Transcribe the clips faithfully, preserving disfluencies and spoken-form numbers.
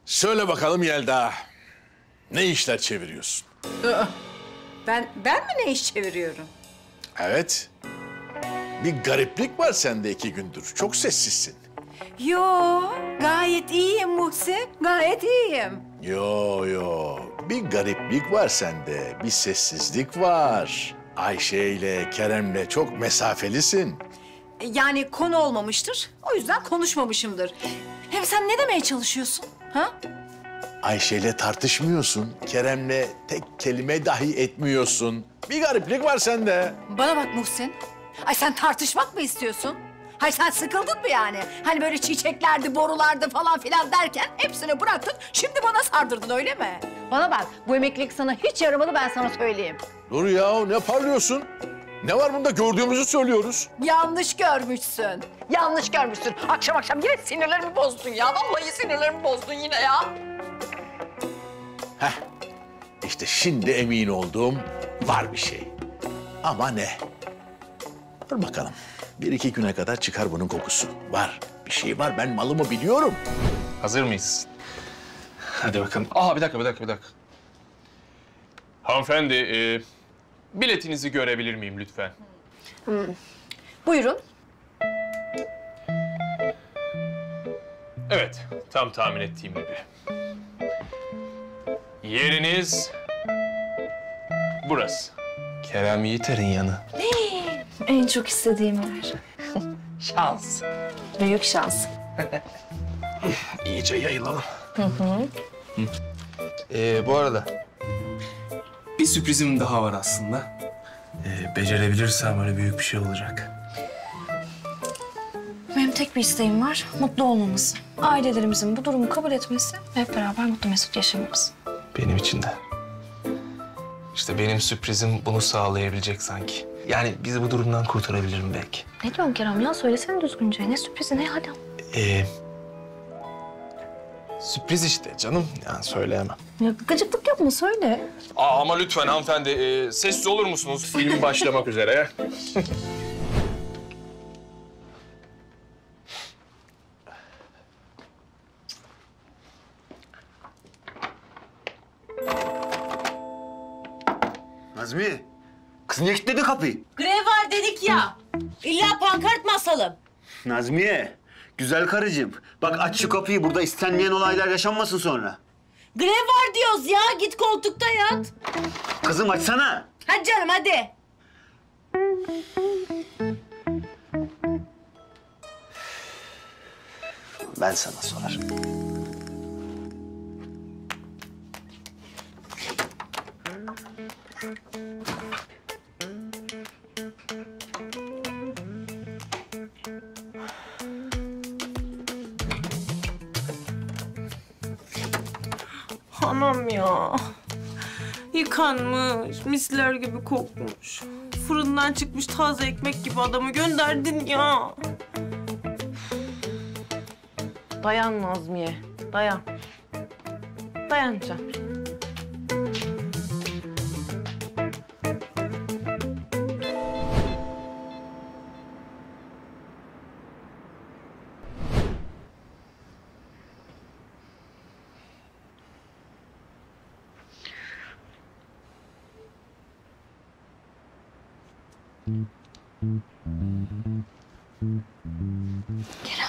Söyle bakalım Yelda. Ne işler çeviriyorsun? Ben, ben mi ne iş çeviriyorum? Evet. Bir gariplik var sende iki gündür. Çok sessizsin. Yo, gayet iyiyim Muhsin, gayet iyiyim. Yo yo. Bir gariplik var sende. Bir sessizlik var. Ayşe ile Kerem'le çok mesafelisin. Yani konu olmamıştır, o yüzden konuşmamışımdır. Hem sen ne demeye çalışıyorsun, ha? Ayşe ile tartışmıyorsun. Kerem'le tek kelime dahi etmiyorsun. Bir gariplik var sende. Bana bak Muhsin, ay sen tartışmak mı istiyorsun? Hay sen sıkıldın mı yani? Hani böyle çiçeklerdi, borulardı falan filan derken hepsini bıraktın, şimdi bana sardırdın öyle mi? Bana bak, bu emeklilik sana hiç yaramadı, ben sana söyleyeyim. Dur ya, ne parlıyorsun? Ne var bunda? Gördüğümüzü söylüyoruz. Yanlış görmüşsün. Yanlış görmüşsün. Akşam akşam yine sinirlerimi bozdun ya. Vallahi sinirlerimi bozdun yine ya. Heh, işte şimdi emin olduğum var bir şey. Ama ne? Dur bakalım. Bir iki güne kadar çıkar bunun kokusu. Var, bir şey var. Ben malımı biliyorum. Hazır mıyız? Hadi bakalım. Aa bir dakika, bir dakika, bir dakika. Hanımefendi, e, biletinizi görebilir miyim lütfen? Buyurun. Evet, tam tahmin ettiğim gibi. Yeriniz burası. Kerem Yiğiter'in yanı. En çok istediğim yer. Şans. Büyük şans. İyice yayılalım. Hı hı. Ee, bu arada bir sürprizim daha var aslında. Ee, becerebilirsem öyle büyük bir şey olacak. Benim tek bir isteğim var, mutlu olmamız. Ailelerimizin bu durumu kabul etmesi ve hep beraber mutlu mesut yaşamamız. Benim için de. İşte benim sürprizim bunu sağlayabilecek sanki. Yani bizi bu durumdan kurtarabilirim belki. Ne diyorsun Kerem ya? Söylesene düzgünce. Ne sürprizi, ne hadi. Ee, sürpriz işte canım. Yani söyleyemem. Ya gıcıklık yapma, söyle. Aa, ama lütfen hanımefendi, e, sessiz olur musunuz? Film başlamak üzere. Nazmiye, kız niye kilitledi kapıyı? Grev var dedik ya. İlla pankart mı asalım? Nazmiye, güzel karıcığım. Bak aç şu kapıyı, burada istenmeyen olaylar yaşanmasın sonra. Grev var diyoruz ya. Git koltukta yat. Kızım açsana. Hadi canım hadi. Ben sana sorarım. Anam ya. Yıkanmış, misler gibi kokmuş. Fırından çıkmış taze ekmek gibi adamı gönderdin ya. Dayan Nazmiye, dayan. Dayanacağım. Kerem.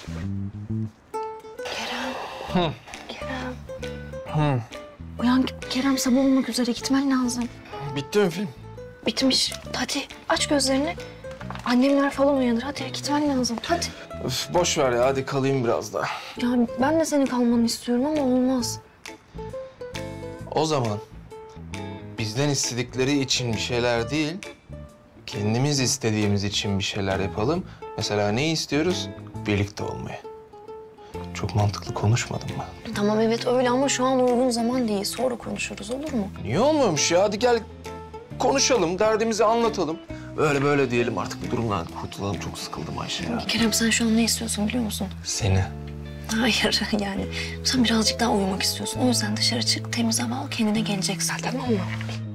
Kerem. Hı. Kerem. Hı. Uyan Kerem, sabah olmak üzere, gitmen lazım. Bitti mi film? Bitmiş. Hadi aç gözlerini. Annemler falan uyanır. Hadi gitmen lazım. Hadi. Öf, boş ver ya, hadi kalayım biraz daha. Ya ben de senin kalmanı istiyorum ama olmaz. O zaman bizden istedikleri için bir şeyler değil, kendimiz istediğimiz için bir şeyler yapalım. Mesela ne istiyoruz? Birlikte olmayı. Çok mantıklı konuşmadın mı? Tamam evet öyle ama şu an uygun zaman değil. Sonra konuşuruz, olur mu? Niye olmuyormuş ya? Hadi gel konuşalım, derdimizi anlatalım. Böyle böyle diyelim, artık bu durumdan kurtulalım. Çok sıkıldım Ayşe ya. Kerem sen şu an ne istiyorsun biliyor musun? Seni. Hayır yani sen birazcık daha uyumak istiyorsun. O yüzden dışarı çık, temiz hava al, kendine geleceksin, tamam mı?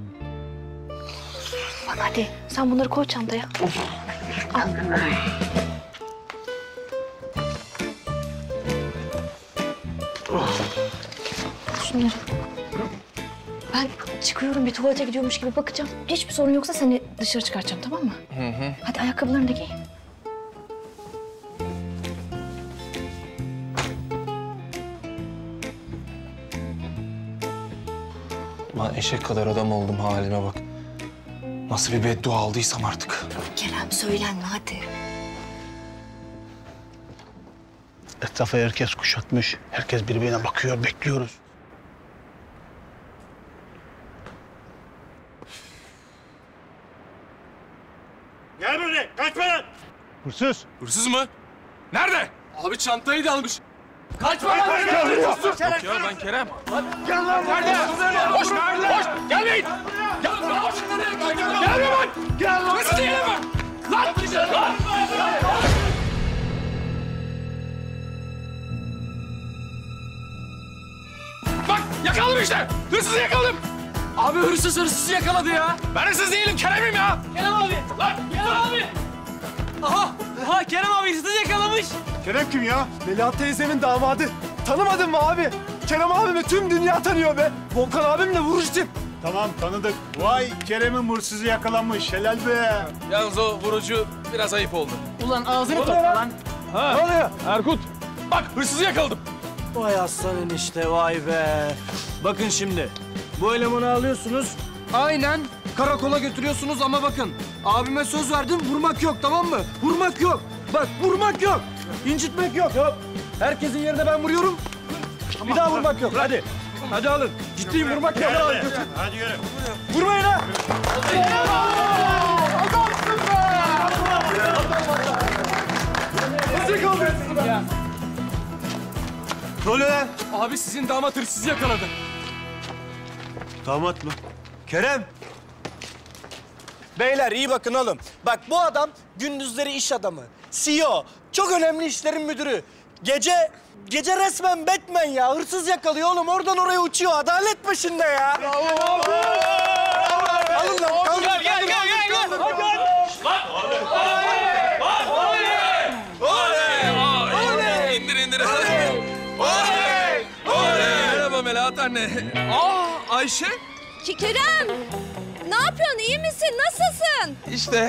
Bak hadi sen bunları koy çantaya. Al. Oh. şunları. Ben çıkıyorum, bir tuvalete gidiyormuş gibi bakacağım. Hiçbir sorun yoksa seni dışarı çıkartacağım, tamam mı? Hı hı. Hadi ayakkabılarını da giy. Lan eşek kadar adam oldum, halime bak. Nasıl bir beddua aldıysam artık. Kerem söylenme hadi. Etrafı herkes kuşatmış. Herkes birbirine bakıyor, bekliyoruz. Gel buraya, kaçma lan! Hırsız. Hırsız mı? Nerede? Abi çantayı da almış. Kaçma lan! Yok ya ben Kerem. Gel lan. Nerede? Koş! Koş! Gelmeyin! Gel! Koş! Gelme bak! Gel lan. Nasıl değil mi? Lan! Lan! Bak yakaladım işte! Hırsızı yakaladım! Abi hırsız hırsızı yakaladı ya. Ben hırsız değilim, Kerem'im ya. Kerem abi. Lan! Kerem abi. Aha. Aha Kerem abi hırsız yakalamış. Kerem kim ya? Melahat teyzemin damadı. Tanımadın mı abi? Kerem abimi tüm dünya tanıyor be. Volkan abimle vuruştum. Tamam tanıdık. Vay Kerem'in hırsızı yakalanmış. Helal be. Yalnız o vurucu biraz ayıp oldu. Ulan ağzını topla lan. Ha. Ne oluyor? Erkut, bak hırsızı yakaladım. Vay aslanın işte vay be. Bakın şimdi bu elemanı alıyorsunuz. Aynen karakola götürüyorsunuz ama bakın abime söz verdim vurmak yok tamam mı? Vurmak yok. Bak vurmak yok. İncitmek yok. Yok. Herkesin yerine ben vuruyorum. Bir daha vurmak yok. Hadi. Hadi alın. Ciddiyim vurmak yok. Hadi, götür. Hadi yürü. Vurmayın ha. Nasıl kaldırırsın ya? Ne oluyor lan? Abi sizin damat hırsızı yakaladı. Damat mı? Kerem. Beyler iyi bakın oğlum. Bak bu adam gündüzleri iş adamı. C E O. Çok önemli işlerin müdürü. Gece gece resmen Batman ya. Hırsız yakalıyor oğlum. Oradan oraya uçuyor. Adalet başında ya. Alın lan. Kaldır. Gel gel gel gel. Oley! İndir indir. Oley! Oley! Oley! Merhaba Melahat anne. Aa Ayşe. Ki Kerem! Ne yapıyorsun? İyi misin? Nasılsın? İşte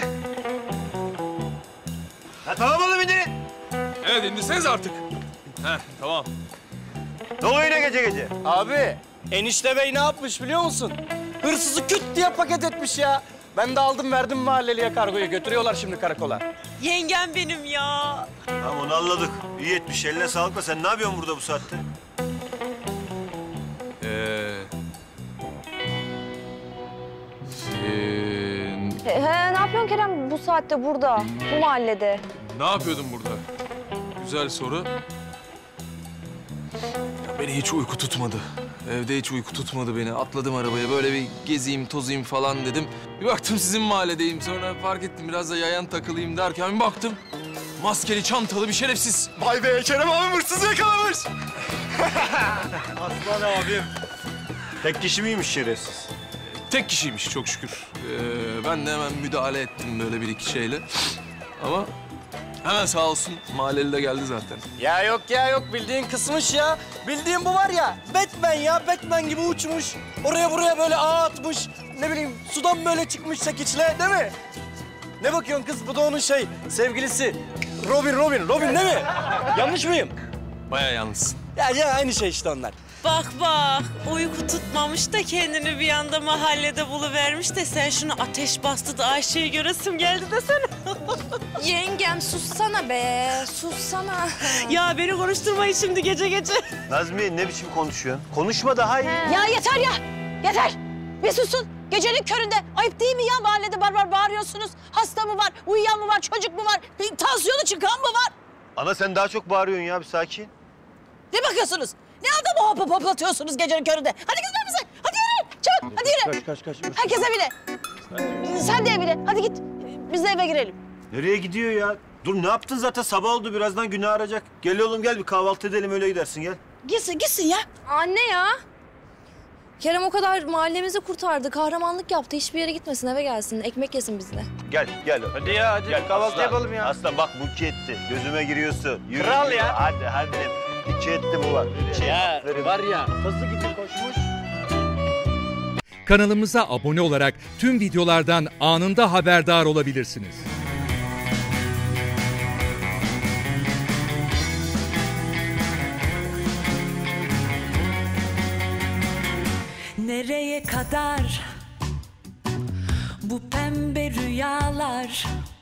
Ha, tamam oğlum indirin. Evet indirseniz artık. Heh tamam. Ne oluyor yine gece gece? Abi enişte bey ne yapmış biliyor musun? Hırsızı küt diye paket etmiş ya. Ben de aldım verdim mahalleliye kargoyu. Götürüyorlar şimdi karakola. Yengem benim ya. Tamam onu anladık. İyi etmiş. Eline sağlık da sen ne yapıyorsun burada bu saatte? Ee... Ee, He, he, ne yapıyorsun Kerem bu saatte burada, bu mahallede? ne yapıyordun burada? Güzel soru. Ya beni hiç uyku tutmadı. Evde hiç uyku tutmadı beni. Atladım arabaya böyle bir gezeyim, tozayım falan dedim. Bir baktım sizin mahalledeyim. Sonra fark ettim biraz da yayan takılayım derken bir baktım. Maskeli, çantalı bir şerefsiz. Vay be Kerem abim hırsızı yakalamış. Aslan abim. Tek kişi miymiş şerefsiz? Tek kişiymiş çok şükür. Ee, ben de hemen müdahale ettim böyle bir iki şeyle. Ama hemen sağ olsun mahalleli de geldi zaten. Ya yok ya yok bildiğin kısmış ya. Bildiğin bu var ya Batman ya Batman gibi uçmuş. Oraya buraya böyle ağ atmış. Ne bileyim sudan böyle çıkmış çekiçle değil mi? Ne bakıyorsun kız bu da onun şey sevgilisi. Robin Robin Robin değil mi? Yanlış mıyım? Bayağı yalnızsın. Ya ya aynı şey işte onlar. Bak bak uyku tutmamış da kendini bir anda mahallede buluvermiş de sen şunu ateş bastı da Ayşe'yi göresim geldi desene. Yengem sussana be, sussana. Ya beni konuşturmayın şimdi gece gece. Nazmi ne biçim konuşuyorsun? Konuşma daha iyi. Ya yeter ya! Yeter! Bir susun! Gecenin köründe ayıp değil mi ya mahallede barbar bağırıyorsunuz? Hasta mı var, uyuyan mı var, çocuk mu var, tansiyonu çıkan mı var? Ana sen daha çok bağırıyorsun ya bir sakin. Ne bakıyorsunuz? Ne adamı hop hop hoplatıyorsunuz gecenin köründe? Hadi gidin bize! Hadi yürü! Çabuk! Hadi yürü! Kaç kaç kaç. Herkes evine! Sen de evine! Hadi git! Biz de eve girelim. Nereye gidiyor ya? Dur ne yaptın zaten sabah oldu birazdan günah arayacak. Gel oğlum gel bir kahvaltı edelim öyle gidersin gel. Gitsin, gitsin ya. Anne ya. Kerem o kadar mahallemizi kurtardı, kahramanlık yaptı. Hiçbir yere gitmesin, eve gelsin, ekmek yesin bizle. Gel, gel. Hadi ya, hadi Gel, kahvaltı aslan. yapalım ya. Aslan bak bu iki etti. Gözüme giriyorsun. Yürü, Kral yürü. ya. Hadi, hadi. İki etti bu var. İki. Ya Aferin. var ya, hızlı gibi koşmuş. Kanalımıza abone olarak tüm videolardan anında haberdar olabilirsiniz. Nereye kadar bu pembe rüyalar?